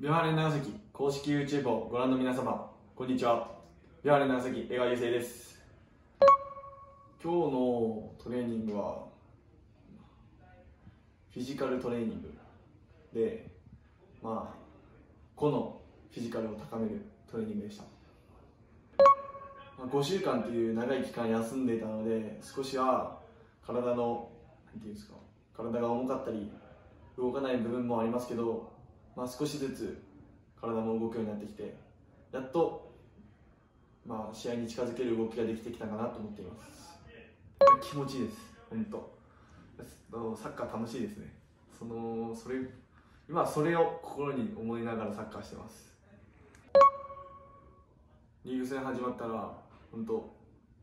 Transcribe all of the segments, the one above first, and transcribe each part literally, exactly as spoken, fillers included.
ビオハレ長崎公式 YouTube をご覧の皆様、こんにちは。ビオハレ長崎江川雄生です。今日のトレーニングはフィジカルトレーニングで、まあ個のフィジカルを高めるトレーニングでした。まあ、ごしゅうかんという長い期間休んでいたので、少しは体のなんていうんですか、体が重かったり動かない部分もありますけど、まあ、少しずつ体も動くようになってきて、やっと、まあ、試合に近づける動きができてきたかなと思っています。気持ちいいです、本当。サッカー楽しいですね。そのそれ今それを心に思いながらサッカーしてます。リーグ戦始まったら本当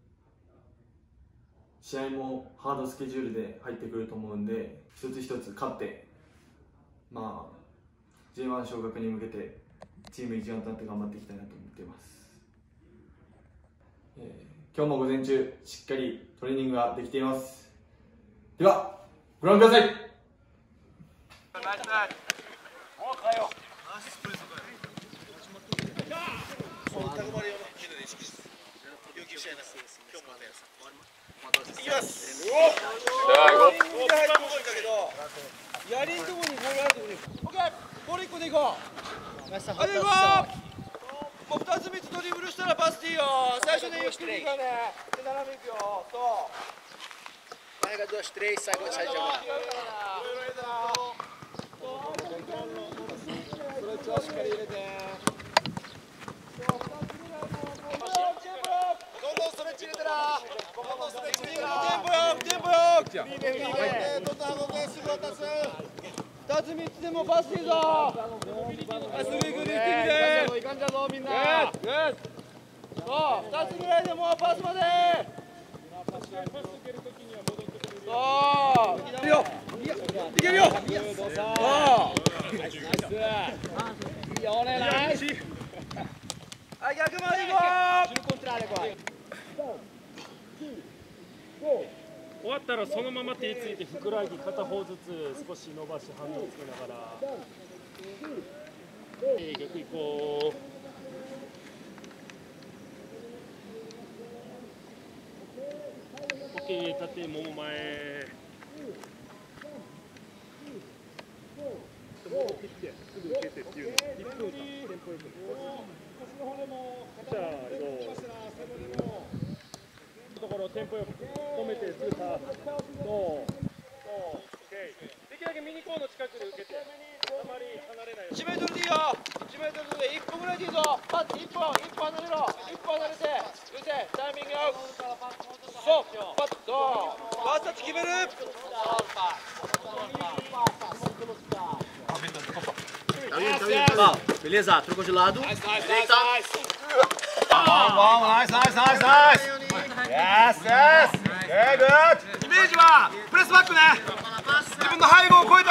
試合もハードスケジュールで入ってくると思うんで、一つ一つ勝って、まあ ジェイワン 昇格に向けてチーム一丸となって頑張っていきたいなと思っています。えー、今日も午前中しっかりトレーニングができています。ではご覧ください。 やりんとこにボールあるとこに。オッケー。ボール一個でいこう。あれ行こう。もう二つ三つドリブルしたらパスでいいよ。最初でゆっくりいいからね。で斜めいくよ。そう。前がドシトレイ最後最初が。それ調子しっかり入れて。どんどんストレッチ入れてな。どんどんストレッチ入れてな。テンポよくテンポよく。いいねいいね。どんどん動けすぐ渡す。二つ三つでもパスいいぞ。すぐ行くリフティングで。いかんじゃぞみんな。そう二つぐらいでもうパスまで。そういけるよいけるよ。そういいよねナイス。はい逆回り行こう。 終わったらそのまま手ついてふくらはぎ片方ずつ少し伸ばして反応つけながら、えー、逆行こう。オッケー、縦もも前もも切ってすぐ受けてっていうのいっぷんかテンポよく。じゃあところテンポよく止めてすぐさ、そうそうオッケー。できるだけミニコーンの近くで受けて、あまり離れないように。 いちメートルでいいよ。いちメートルでいっぽぐらいでいいぞ。パッいっぽいっぽ離れろ。いっぽ離れて打てタイミングアウト。そうパッそうパスタッチ決める。 Beleza, trocou de lado. Nice, nice, nice, nice. Bom, bom, nice, nice, nice, nice. Yes, yes. Very good. イメージはプレスバックね。自分の背後を越えた